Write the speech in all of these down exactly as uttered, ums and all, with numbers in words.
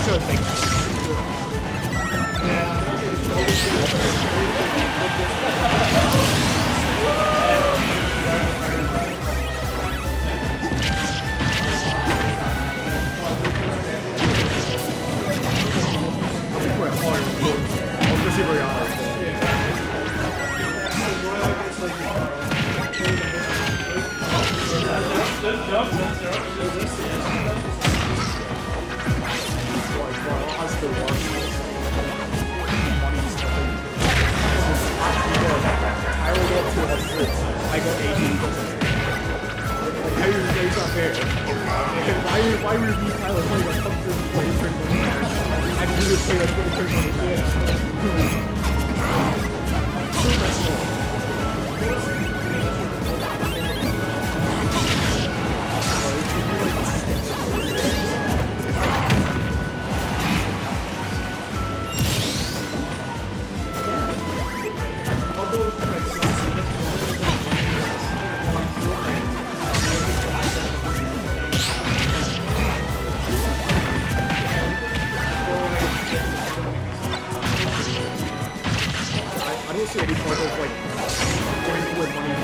should think. I got eighteen percent. How is this not fair? Why why review Tyler playing a comfortable play for I do this play like twenty percent of any part of like going to win money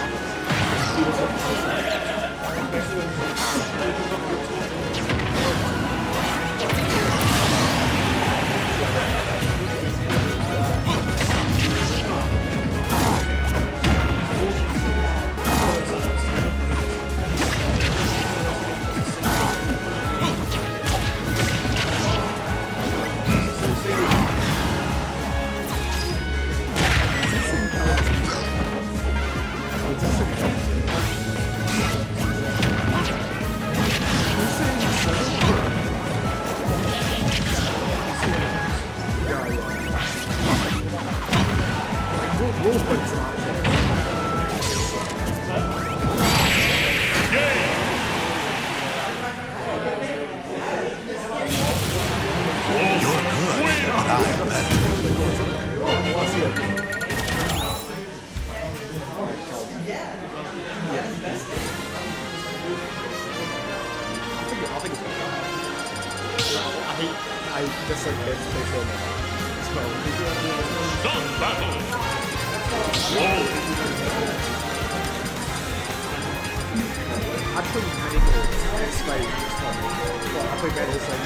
I just like this place so much. Stop battle! Whoa! I play Manning next fight this time. Well, I play better this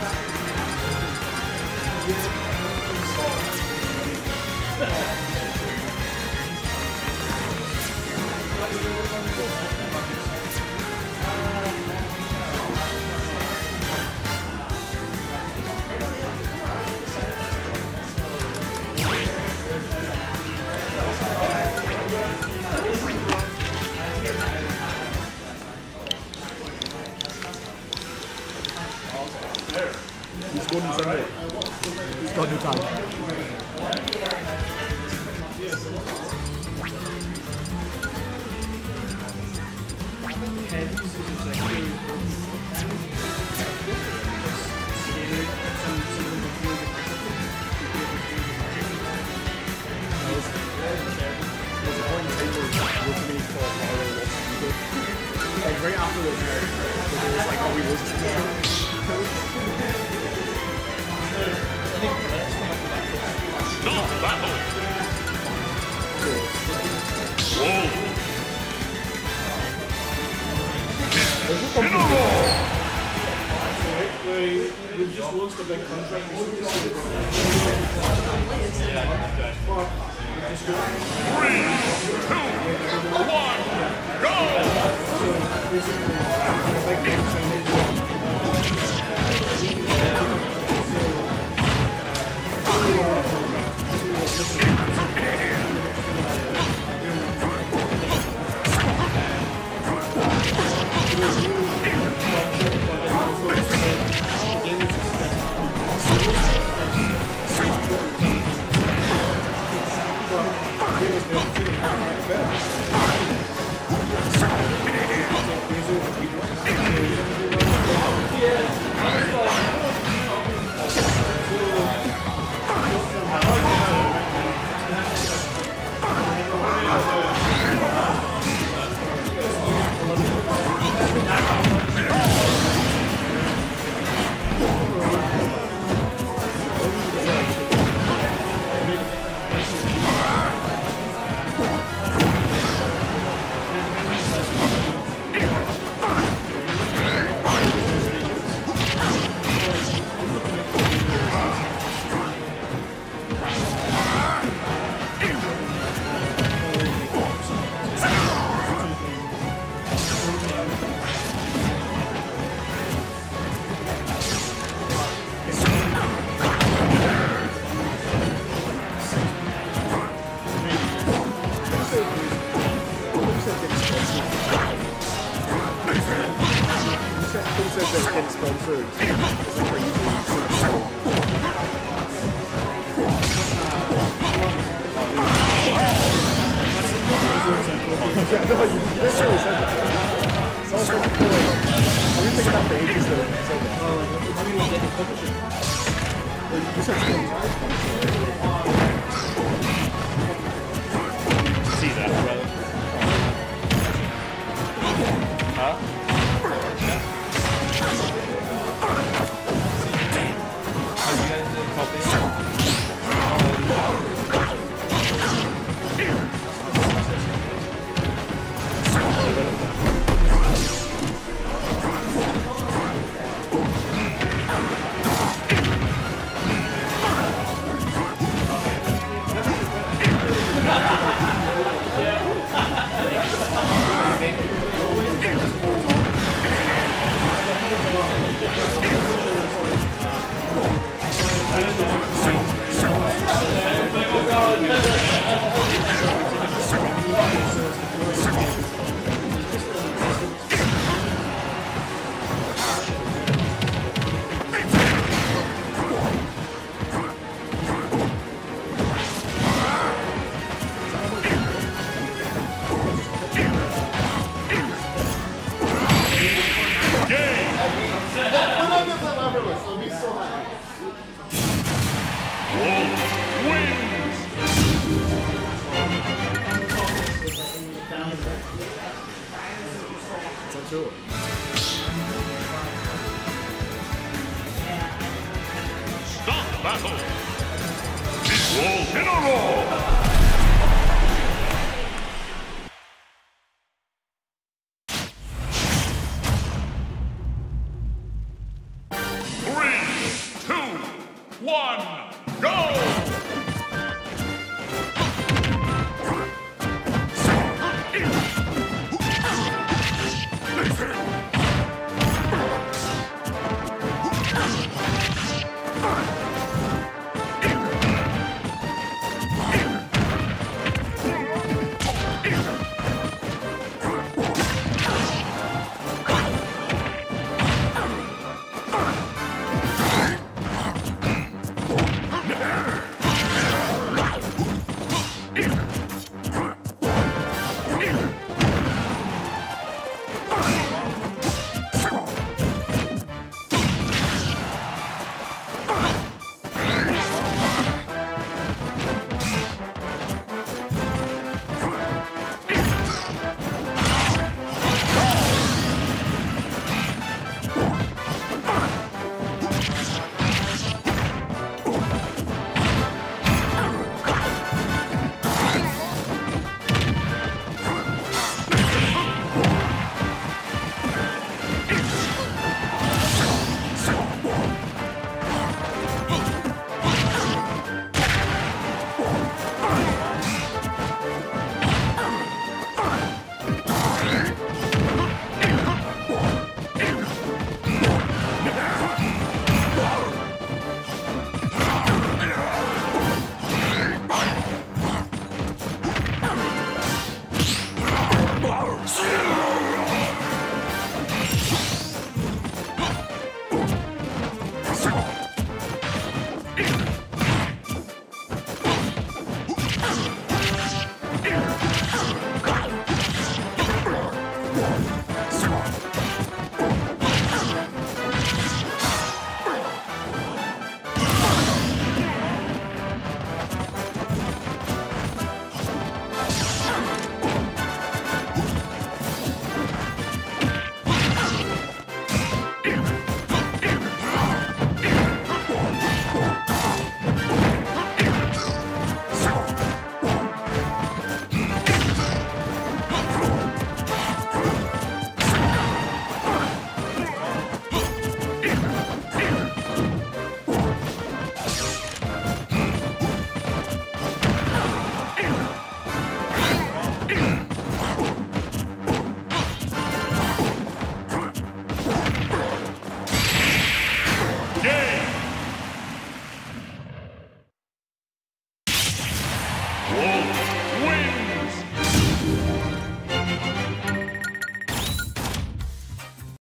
He's going to Sunday. He's got new time. Like right after the marriage, it was like, oh, we lose this. Stop battle! Whoa! We just launched a big contract. Three, two, one, go! Yeah. Yeah, no, you, you didn't really said that. It's also like, cool, like, I've been thinking about the ages that you said that. Oh, like, how do you like the focus? Like, you said skills. See that, brother? Huh? Are you guys uh, copying? Stop battle! Equal general! Three, two, one, go! Whoa.